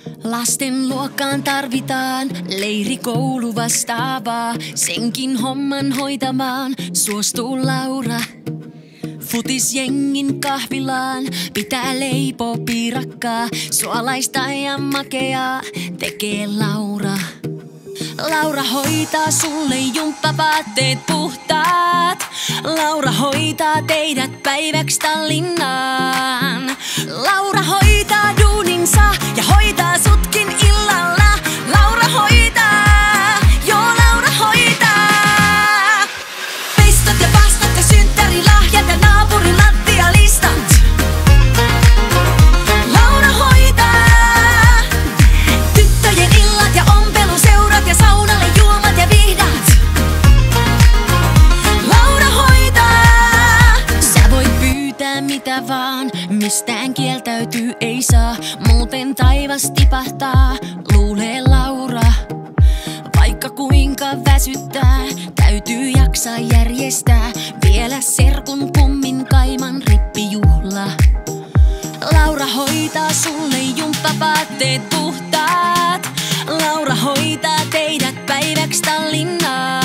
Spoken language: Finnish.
Lasten luokkaan tarvitaan leirikoulu vastaavaa. Senkin homman hoitamaan suostuu Laura. Futisjengin kahvilaan pitää leipoo piirakkaa. Suolaista ja makeaa tekee Laura. Laura hoitaa sulle jumppavaatteet puhtaat. Laura hoitaa teidät päiväksi Tallinnaan. Laura hoitaa duuninsa ja hoitaa sutkin illalla. Laura hoitaa, joo Laura hoitaa. Festat ja pastat ja synttärilahjat ja naapurin lattialistat. Laura hoitaa. Tyttöjen illat ja ompeluseurat ja saunalle juomat ja vihdat. Laura hoitaa. Sä voit pyytää mitä vaan, mistään kieltäytyy ei saa. Muuten taivas tipahtaa, luulee Laura. Vaikka kuinka väsyttää, täytyy jaksaa järjestää. Vielä serkun kummin kaiman rippijuhla. Laura hoitaa sulle jumppavaatteet puhtaat. Laura hoitaa teidät päiväksi Tallinnaan.